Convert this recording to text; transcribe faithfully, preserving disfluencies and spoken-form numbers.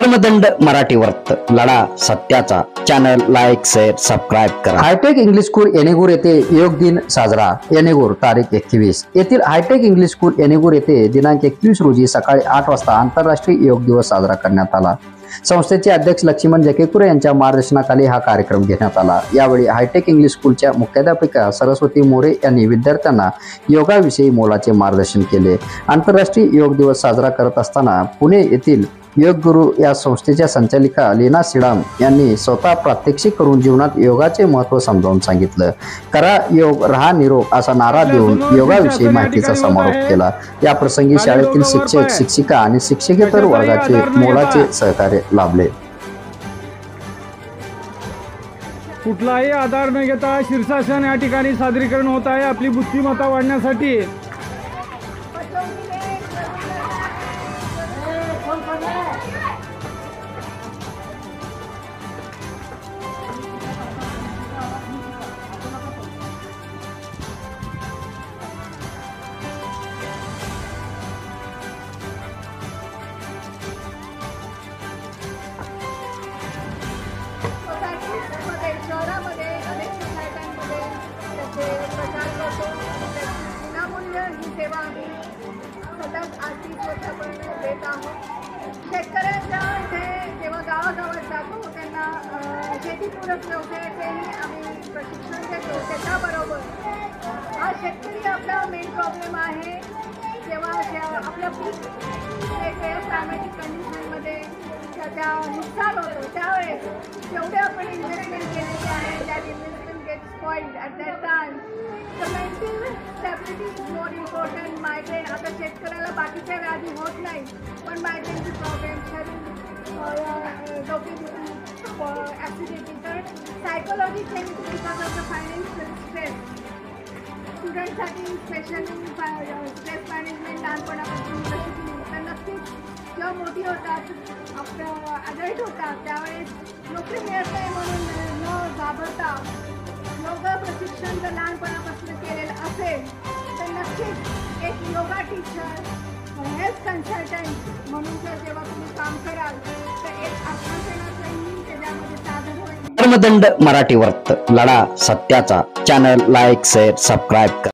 धर्मदंड मराठी वर्त लढा सत्याचा चॅनल लाईक शेअर सबस्क्राईब करा। हायटेक इंग्लिश स्कूल येणेगूर येथे योग दिन साजरा। येणेगूर तारीख एकवीस येथील हायटेक इंग्लिश स्कूल येणेगूर येथे दिनांक एकवीस रोजी सकाळी आठ वाजता आंतरराष्ट्रीय योग दिवस साजरा करण्यात आला। संस्थेचे अध्यक्ष लक्ष्मण जकेकुरे यांच्या मार्गदर्शनाखाली हा कार्यक्रम घेण्यात आला। यावेळी हायटेक इंग्लिश स्कूलच्या मुख्याध्यापिका सरस्वती मोरे यांनी विद्यार्थ्यांना योगाविषयी मोलाचे मार्गदर्शन केले। आंतरराष्ट्रीय योग दिवस साजरा करत असताना पुणे येथील योग गुरु या संस्थेच्या संचालिका लीना सिडाम यांनी स्वतः प्रात्यक्षिक करून जीवनात योगाचे महत्त्व समजावून सांगितलं। करा योग रहा निरोग असा नारा देऊन योगाविषयी माहितीचा समारोप केला। या प्रसंगी शाळेतील शिक्षक शिक्षिका आणि शिक्षकेतर वर्गाचे मोलाचे सहकार्य लाभले। कुठलाही आधार न घेता शीर्षासन या ठिकाणी सादरीकरण होत आहे आपली बुद्धिमत्ता वाढण्यासाठी। शहरामध्ये अनेक सोसायट्यांमध्ये त्याचे प्रचार करतो। विनामूल्य ही सेवा आम्ही सतत आठ तीस वर्षापर्यंत देत आहोत। शेतकऱ्यांच्या इथे जेव्हा गावागावात जातो त्यांना शेतीपूरक व्यवसायाचेही आम्ही प्रशिक्षण देतो। त्याच्याबरोबर हा शेतकरी आपला मेन प्रॉब्लेम आहे। जेव्हा आपलं पीक वेगवेगळ्या क्लायमॅटिक कंडिशनमध्ये त्याचा नुकसान होतो त्यावेळेस जेवढे आपण इन्व्हेस्टमेंट केलेले आहे that investment get spoiled at that time. तर mental stability is more important. Migraine आता शेतकऱ्याला बाकीच्या व्याधी होत नाही पण मायग्रेनची प्रॉब्लेम शरीर डोकेदुखी ॲसिडिटी तर psychology change because of the financial stress. स्टुडंटसाठी स्पेशली स्ट्रेस मॅनेजमेंट लहानपणापासून कशी केली तर नक्कीच जेव्हा मोठी होतात आपलं ॲडल्ट होतात त्यावेळेस नोकरी मिळत नाही म्हणून न घाबरता योग प्रशिक्षण जर लहानपणापासून केलेलं असेल तर नक्कीच एक योगा टीचर हेल्थ कन्सल्टंट म्हणून जर जेव्हा तुम्ही काम कराल तर एक आत्मसेनाचंही त्याच्यामध्ये साधन होईल। धर्मदंड मराठी वर्त लढा सत्याचा चॅनल लाईक शेअर सबस्क्राईब करा।